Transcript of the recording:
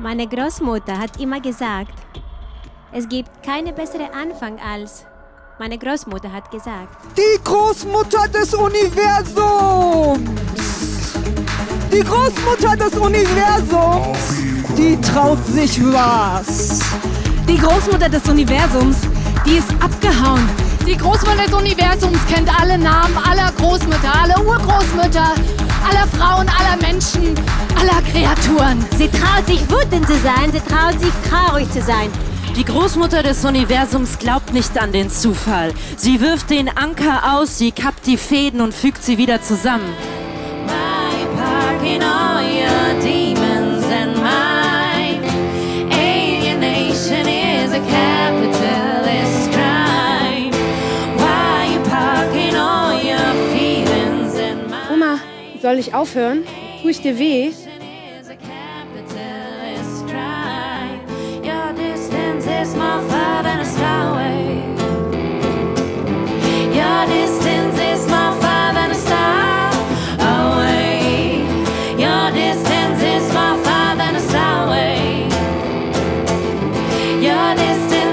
Meine Großmutter hat immer gesagt, es gibt keinen besseren Anfang als... Meine Großmutter hat gesagt. Die Großmutter des Universums! Die Großmutter des Universums! Die traut sich was! Die Großmutter des Universums, die ist abgehauen. Die Großmutter des Universums kennt alle Namen aller Großmütter, aller Urgroßmütter, aller Frauen, aller Menschen, aller Kreaturen. Sie traut sich wütend zu sein, sie traut sich traurig zu sein. Die Großmutter des Universums glaubt nicht an den Zufall. Sie wirft den Anker aus, sie kappt die Fäden und fügt sie wieder zusammen. My parking all your demons and mine. Alienation is a capitalist crime. Why you parking all your feelings in mine? Oma, soll ich aufhören? Tue ich dir weh? It's more far than a starway. Your distance is more far than a star away. Your distance is more far than a star away. Your distance